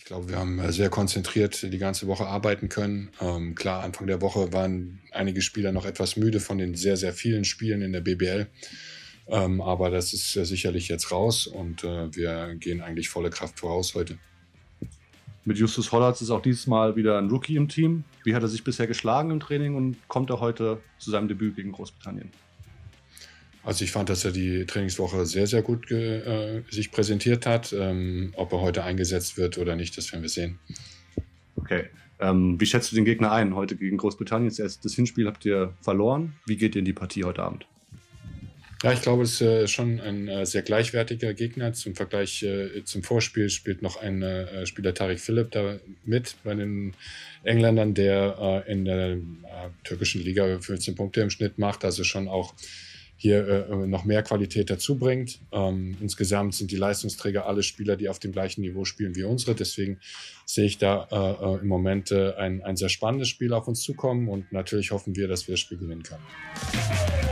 Ich glaube, wir haben sehr konzentriert die ganze Woche arbeiten können. Klar, Anfang der Woche waren einige Spieler noch etwas müde von den sehr, sehr vielen Spielen in der BBL. Aber das ist sicherlich jetzt raus und wir gehen eigentlich volle Kraft voraus heute. Mit Justus Hollatz ist auch dieses Mal wieder ein Rookie im Team. Wie hat er sich bisher geschlagen im Training und kommt er heute zu seinem Debüt gegen Großbritannien? Also ich fand, dass er die Trainingswoche sehr, sehr gut sich präsentiert hat. Ob er heute eingesetzt wird oder nicht, das werden wir sehen. Okay. Wie schätzt du den Gegner ein? Heute gegen Großbritannien, das Hinspiel habt ihr verloren. Wie geht ihr in die Partie heute Abend? Ja, ich glaube, es ist schon ein sehr gleichwertiger Gegner. Zum Vergleich zum Vorspiel spielt noch ein Spieler Tarik Philipp da mit bei den Engländern, der in der türkischen Liga 15 Punkte im Schnitt macht, also schon auch hier noch mehr Qualität dazu bringt. Insgesamt sind die Leistungsträger alle Spieler, die auf dem gleichen Niveau spielen wie unsere. Deswegen sehe ich da im Moment ein sehr spannendes Spiel auf uns zukommen und natürlich hoffen wir, dass wir das Spiel gewinnen können.